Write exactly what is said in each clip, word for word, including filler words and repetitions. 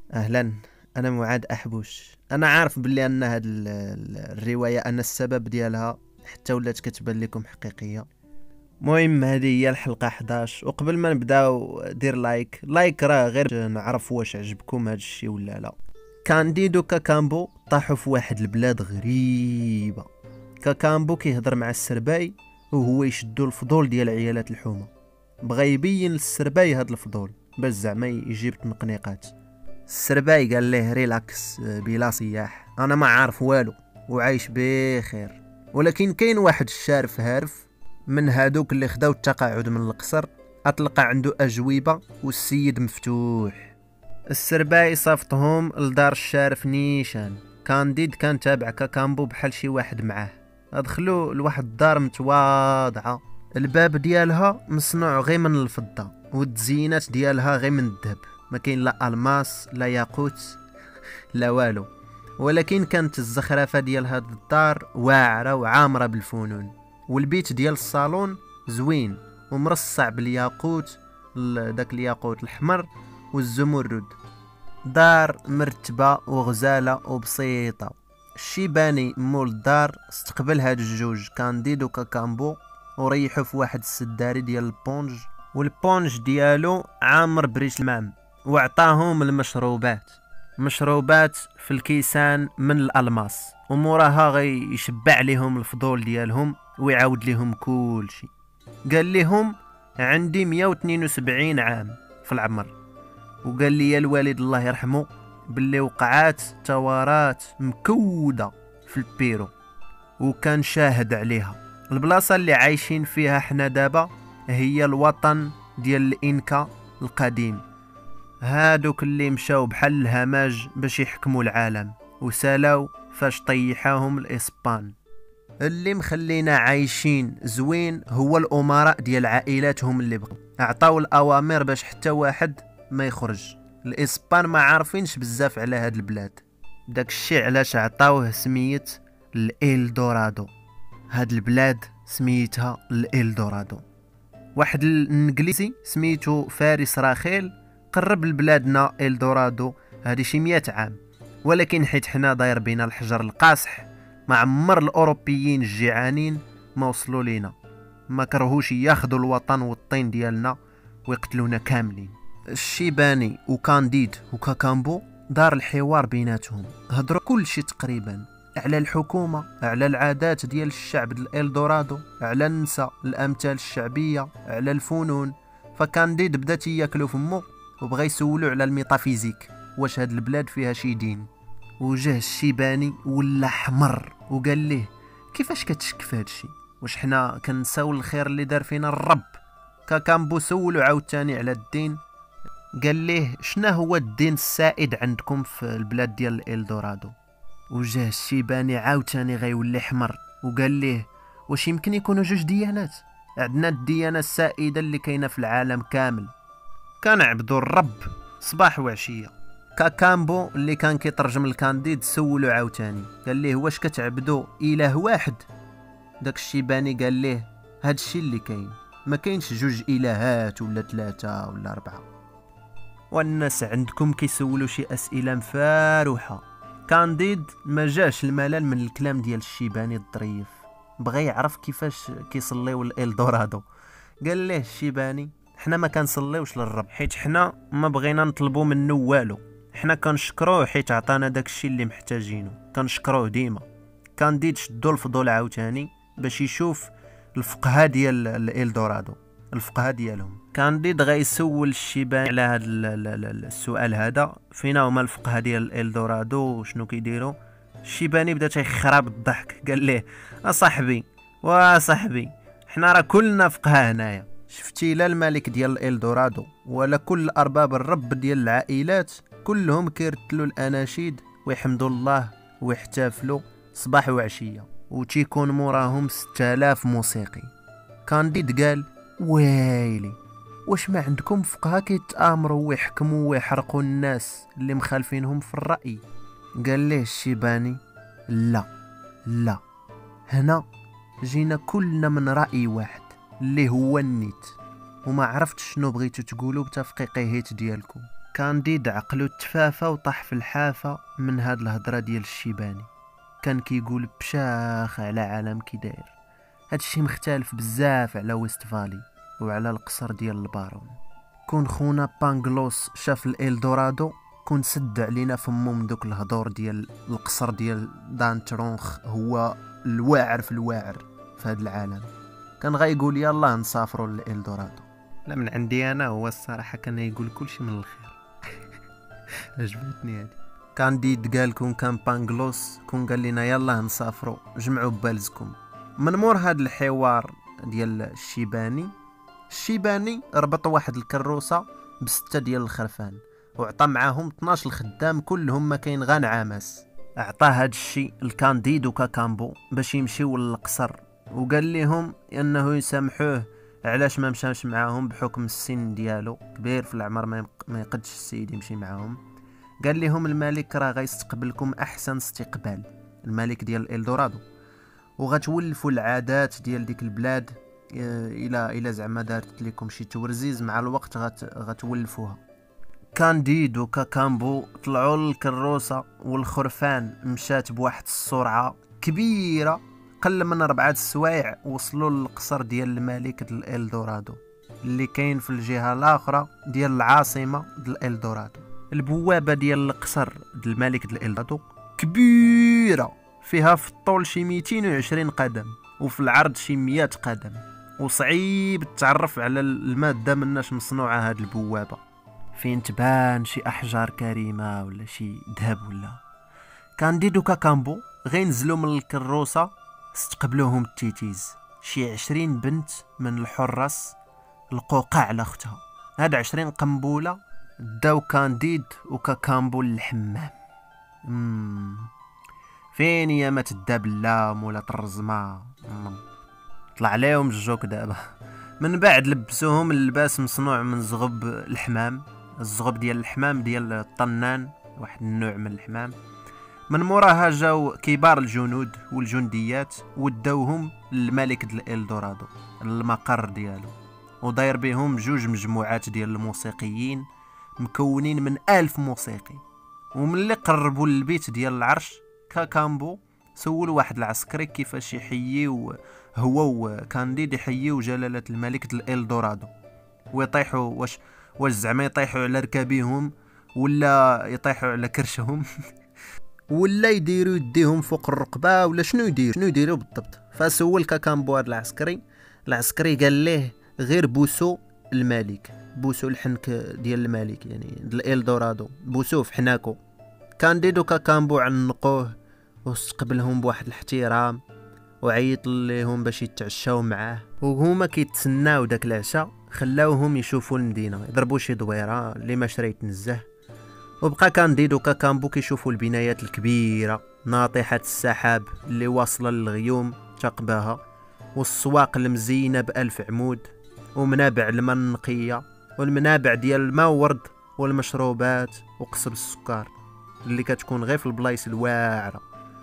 اهلا. انا معاد احبوش. انا عارف بلي ان هاد ال- ال- الروايه انا السبب ديالها حتى ولات كتبان لكم حقيقيه. المهم هذه هي الحلقه حداش، وقبل ما نبداو دير لايك لايك راه غير نعرف واش عجبكم هاد الشيء ولا لا. كانديدو كاكامبو طاحوا في واحد البلاد غريبه. كاكامبو كيهضر مع السرباي وهو يشدو الفضول ديال عيالات الحومه. بغى يبين للسرباي هاد الفضول باش زعما يجيب تنقنيقات. السرباي قال ليه ريلاكس بلا صياح، انا ما عارف والو وعايش بخير. ولكن كاين واحد الشارف هارف من هادوك اللي خداو التقاعد من القصر، اطلق عنده اجوبه والسيد مفتوح. السرباي صافطهم لدار الشارف نيشان. كانديد كان تابع كاكامبو بحال شي واحد معاه. دخلوا لواحد الدار متواضعه، الباب ديالها مصنوع غير من الفضه والتزيينات ديالها غير من الذهب. ما كاين لا الماس لا ياقوت لا والو. ولكن كانت الزخرفه ديال هاد الدار واعره وعامره بالفنون. والبيت ديال الصالون زوين ومرصع بالياقوت، ال- داك الياقوت الحمر والزمرد. دار مرتبه وغزاله وبسيطه. الشيباني مول الدار استقبل هاد الجوج كانديد وكاكامبو وريحوا في واحد السداري ديال البونج، والبونج ديالو عامر بريش المام، وعطاهم المشروبات. مشروبات في الكيسان من الالماس، وموراها غي يشبع لهم الفضول ديالهم ويعاود لهم كل شيء. قال لهم عندي مية واثنين وسبعين عام في العمر، وقال لي يا الوالد الله يرحمه باللي وقعات توارات مكودة في البيرو وكان شاهد عليها. البلاصة اللي عايشين فيها حنا دابا هي الوطن ديال الإنكا القديم، هادوك اللي مشاو بحال الهماج باش يحكموا العالم وسالاو فاش طيحاهم الإسبان. اللي مخلينا عايشين زوين هو الأمراء ديال عائلاتهم اللي بقوا اعطاو الأوامر باش حتى واحد ما يخرج. الإسبان ما عارفينش بزاف على هاد البلاد، داك الشي علاش عطاوه سمية الإلدورادو. هاد البلاد سميتها الإلدورادو. واحد الانجليزي سميتو فارس راخيل قرب لبلادنا إلدورادو هادي شي مية عام، ولكن حيت حنا داير بينا الحجر القاصح ما عمر الاوروبيين الجيعانين ما وصلوا لينا، ما كرهوش ياخذوا الوطن والطين ديالنا ويقتلونا كاملين. الشيباني وكانديد وكاكامبو دار الحوار بيناتهم، هضروا كل شيء تقريبا على الحكومة، على العادات ديال الشعب ديال الإلدورادو، على النساء، الأمثال الشعبية، على الفنون. فكانديد بدا تياكلو فمو وبغى يسولو على الميتافيزيك، واش هاد البلاد فيها شي دين. وجه الشيباني ولا حمر وقال ليه كيفاش كتشك في هادشي؟ واش حنا كنساو الخير اللي دار فينا الرب؟ كاكامبو سولو عاوتاني على الدين، قال ليه شنا هو الدين السائد عندكم في البلاد ديال الإلدورادو؟ وجه الشيباني عاوتاني غيولي حمر وقال ليه واش يمكن يكونوا جوج ديانات؟ عندنا الديانة السائدة اللي كاينة في العالم كامل، كنعبدوا الرب صباح وعشية. كاكامبو اللي كان كيترجم الكانديد سولو عاوتاني قال ليه واش كتعبدوا اله واحد؟ داك الشيباني قال ليه هادشي اللي كاين، ما كاينش جوج الهات ولا ثلاثة ولا أربعة. والناس عندكم كيسولوا شي أسئلة مفاروحة. كانديد ما جاش الملل من الكلام ديال الشيباني الظريف، بغى يعرف كيفاش كيصليو الإلدورادو. قال ليه الشيباني حنا ما كنصليوش للرب حيت حنا ما بغينا نطلبوا منه والو، حنا كنشكروه حيت عطانا داكشي اللي محتاجينه، كنشكروه ديما. كانديد شدو الفضول عاوتاني باش يشوف الفقهاء ديال الإلدورادو، الفقهاء ديالهم. كانديد غيسول الشيباني على هذا السؤال هذا، فينا هما الفقهاء ديال الإلدورادو وشنو كيديروا؟ الشيباني بدا تيخرب بالضحك قال ليه اصاحبي واصاحبي حنا راه كلنا فقهاء هنايا، شفتي لا الملك ديال الإلدورادو ولا كل ارباب الرب ديال العائلات كلهم كيرتلوا الاناشيد ويحمدوا الله ويحتفلوا صباح وعشيه، وتيكون موراهم ستة آلاف موسيقي. كانديد قال ويلي واش ما عندكم فقهاء كيتآمروا ويحكموا ويحرقوا الناس اللي مخالفينهم في الرأي؟ قال ليه الشيباني لا لا، هنا جينا كلنا من رأي واحد اللي هو النيت، وما عرفتش شنو بغيتو تقولوا بتفقيقيهيت ديالكم. كانديد عقلو تفافة وطاح في الحافة من هاد الهضرة ديال الشيباني. كان كيقول بشاخ على عالم كي داير، هادشي مختلف بزاف على ويستفالي وعلى القصر ديال البارون. كون خونا بانغلوس شاف الإلدورادو كون سد علينا فمو من دوك الهضور ديال القصر ديال دانترونخ هو الواعر في الواعر في هاد العالم. كان غايقول يلا نسافروا للإلدورادو. لا من عندي انا هو الصراحه كان يقول كلشي من الخير. عجبتني هادي. كانديد قال كون كان بانغلوس كون قال لنا يلا نسافروا جمعوا بالزكم. من مور هاد الحوار ديال الشيباني، الشيباني ربط واحد الكروسه بستة ديال الخرفان وعطى معاهم اثناش الخدام كلهم ما كاين غا نعامس. عطى هاد الشي الكانديد وكاكامبو باش يمشيو للقصر، وقال لهم انه يسامحوه علاش ما مشاش معاهم بحكم السن ديالو كبير في العمر، ما يقدش السيد يمشي معاهم. قال لهم الملك راه غيستقبلكم احسن استقبال، الملك ديال إلدورادو، وغتولفوا العادات ديال ديك البلاد الى الى زعما دارت لكم شي تورزيز مع الوقت غت غتولفوها. كانديد وكاكامبو طلعوا للكروسه والخرفان مشات بواحد السرعه كبيره، قل من ربعة السوايع وصلوا للقصر ديال الملك ديال إلدورادو اللي كاين في الجهه الاخرى ديال العاصمه ديال إلدورادو. البوابه ديال القصر ديال الملك ديال إلدورادو كبيره، فيها في الطول شي مئتين وعشرين قدم وفي العرض شي مئة قدم، وصعيب تعرف على الماده مناش مصنوعه هاد البوابه، فين تبان شي احجار كريمه ولا شي ذهب ولا. كانديد وكاكامبو غينزلوا من الكروسه استقبلوهم التيتيز، شي عشرين بنت من الحراس القوقع على اختها. هاد عشرين قنبوله داو كانديد وكاكامبو للحمام. مم. فين يا ما تدا باللام ولا الرزمه، طلع عليهم الجوك دابا. من بعد لبسوهم اللباس مصنوع من زغب الحمام، الزغب ديال الحمام ديال الطنان، واحد النوع من الحمام. من موراها جاو كبار الجنود والجنديات وداوهم للملك ديال إلدورادو المقر ديالو، وداير بهم جوج مجموعات ديال الموسيقيين مكونين من ألف موسيقي. وملي قربوا للبيت ديال العرش، كاكامبو سول واحد العسكري كيفاش يحييو هو وكانديد يحييو جلالة الملك ديال إلدورادو، ويطيحوا واش واش زعما يطيحوا على ركابيهم ولا يطيحوا على كرشهم ولا يديروا يديهم فوق الرقبه ولا شنو يدير شنو يديروا بالضبط. فسول كاكامبو هذا العسكري، العسكري قال ليه غير بوسو الملك، بوسو الحنك ديال الملك يعني ديال إلدورادو، بوسوه في حناكو. كانديد وكاكامبو عنقوه واستقبلهم بواحد الاحترام وعيط ليهم باش يتعشاو معاه، وهما كيتسناو داك العشاء خلاوهم يشوفوا المدينه، يضربوا شي دويره اللي ما شرا يتنزه. وبقى كانديد وكاكامبو كيشوفوا البنايات الكبيره ناطحه السحاب اللي واصله للغيوم تقباها، والسواق المزينه بألف عمود، ومنابع الماء النقيه، والمنابع ديال الماء ورد، والمشروبات وقصب السكر اللي كتكون غير في البلايص الواعره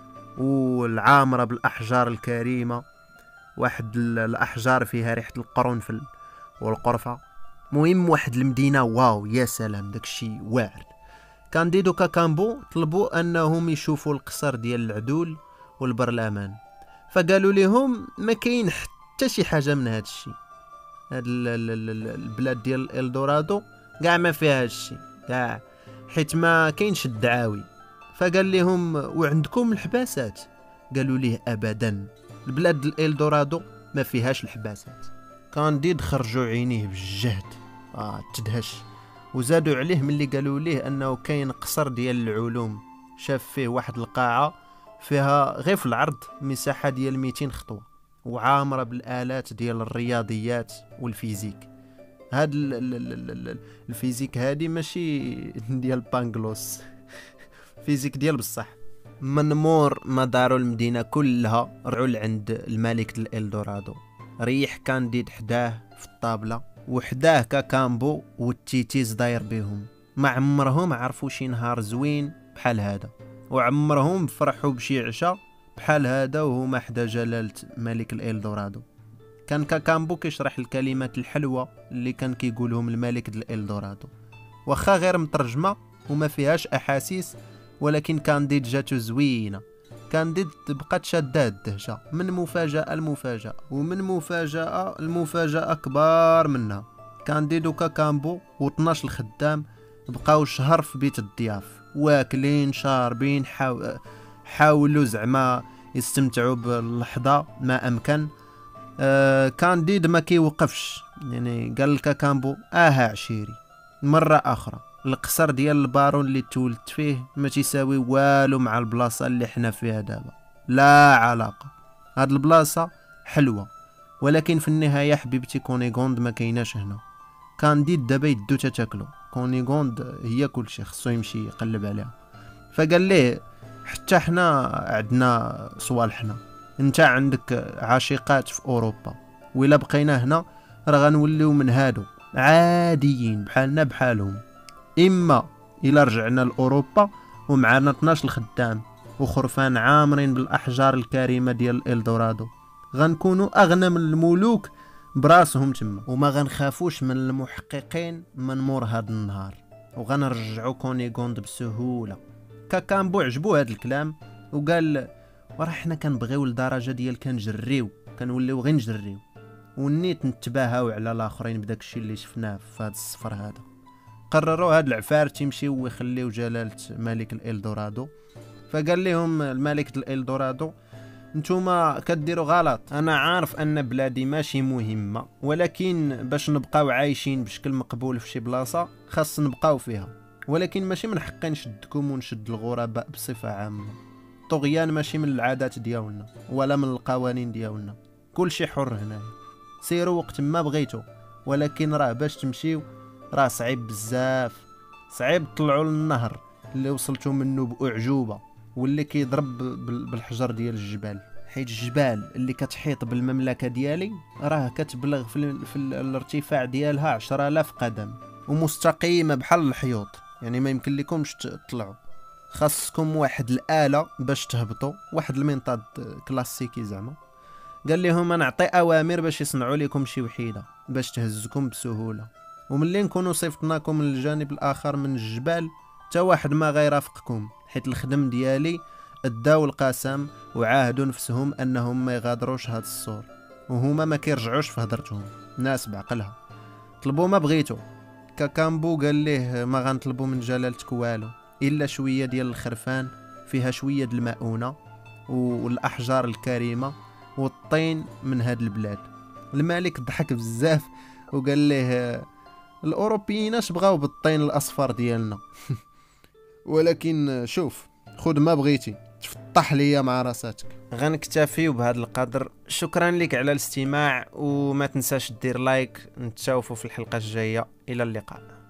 والعامره بالاحجار الكريمه، واحد الاحجار فيها ريحه القرنفل والقرفه. مهم واحد المدينه واو يا سلام، داكشي واعر. كانديد وكاكامبو طلبوا انهم يشوفوا القصر ديال العدول والبرلمان، فقالوا لهم ما كاين حتى شي حاجه من هذا الشيء، هاد البلاد ديال إلدورادو كاع ما فيها هذا الشيء كاع، حيت ما كاينش الدعاوي. فقال لهم وعندكم الحباسات؟ قالوا ليه ابدا، البلاد ديال إلدورادو ما فيهاش الحباسات. كانديد خرجوا عينيه بالجهد، اه تدهش، وزادوا عليه ملي قالوا ليه انه كاين قصر ديال العلوم، شاف فيه واحد القاعه فيها غير في العرض مساحه ديال مئتين خطوه وعامره بالالات ديال الرياضيات والفيزيك. هاد الفيزيك هادي ماشي ديال بانغلوس، فيزيك ديال بصح. من مور ما داروا المدينه كلها رجعوا لعند الملك ديال إلدورادو، ريح كانديد حداه في الطابله وحداه كاكامبو والتيتيز داير بهم. ما عمرهم عرفوا شي نهار زوين بحال هذا، وعمرهم فرحوا بشي عشاء بحال هذا وهما حدا جلالة ملك الإلدورادو. كان كاكامبو كيشرح الكلمات الحلوة اللي كان كيقولهم الملك ديال إلدورادو، واخا غير مترجمه وما فيهاش احاسيس، ولكن كانديد جاتو زوينه. كانديد بقات شاده الدهشه من مفاجاه لمفاجاه، ومن مفاجاه المفاجاه كبار منها. كانديد وكاكامبو و12 الخدام بقاو شهر في بيت الضياف، واكلين شاربين، حاو... حاولوا زعما يستمتعوا باللحظه ما امكن. آه كانديد ما كيوقفش، يعني قال لكاكامبو اها عشيري مره اخرى، القصر ديال البارون اللي تولدت فيه ما تيساوي والو مع البلاصه اللي حنا فيها دابا، لا علاقه. هاد البلاصه حلوه، ولكن في النهايه حبيبتي كونيغوند ما كايناش هنا. كانديد دابا يدو تتاكلو، كونيغوند هي كلشي، خصو يمشي يقلب عليها. فقال ليه حتى حنا عندنا صوالحنا، انت عندك عاشقات في اوروبا، وإلا بقينا هنا راه غنوليو من هادو عاديين بحالنا بحالهم. اما الا رجعنا لاوروبا ومعنا اثناش الخدام وخرفان عامرين بالاحجار الكريمه ديال الدورادو، غنكونوا اغنى من الملوك براسهم تما، وما غنخافوش من المحققين من مور هاد النهار، وغنرجعوا كونيغوند بسهوله. كاكامبو عجبو هاد الكلام وقال وراه حنا كنبغيو لدرجه ديال كنجريو، كنوليو غير نجريو ونيت نتباهاو على الاخرين بداك الشيء اللي شفناه في هاد السفر هذا. قرروا هاد العفار تيمشيو ويخليو جلاله ملك الالدورادو. فقال لهم الملك الالدورادو نتوما كديروا غلط، انا عارف ان بلادي ماشي مهمه، ولكن باش نبقاو عايشين بشكل مقبول في شي بلاصه خاص نبقاو فيها، ولكن ماشي من حقي نشدكم ونشد الغرباء بصفه عامه. طغيان ماشي من العادات ديالنا ولا من القوانين ديالنا، كل شي حر هنايا، سيروا وقت ما بغيتوا، ولكن راه باش تمشيو راه صعيب بزاف، صعيب تطلعوا للنهر اللي وصلتوا منه باعجوبه واللي كيضرب بالحجر ديال الجبال، حيت الجبال اللي كتحيط بالمملكه ديالي راه كتبلغ في, ال... في ال... الارتفاع ديالها عشرة آلاف قدم ومستقيمه بحال الحيوط، يعني ما يمكن لكمش تطلعوا، خاصكم واحد الاله باش تهبطوا، واحد المنطاد كلاسيكي زعما. قال لهم انا نعطي اوامر باش يصنعوا لكم شي وحيده باش تهزكم بسهوله، وملي نكونوا صيفطناكم للجانب الاخر من الجبال حتى واحد ما غيرافقكم، حيت الخدم ديالي اداو القسم وعاهدوا نفسهم انهم ما يغادروش هاد السور، وهما ما كيرجعوش في هضرتهم، ناس بعقلها. طلبوا ما بغيتوا. كاكامبو قال ليه ما غنطلبوا من جلالتك والو الا شويه ديال الخرفان فيها شويه ديال المؤونه والاحجار الكريمه والطين من هاد البلاد. الملك ضحك بزاف وقال ليه الاوروبيين اش بغاو بالطين الاصفر ديالنا ولكن شوف خذ ما بغيتي، تفطح ليا مع راساتك. غنكتفيو بهذا القدر، شكرا لك على الاستماع، وما تنساش دير لايك. نتشوفوا في الحلقه الجايه، الى اللقاء.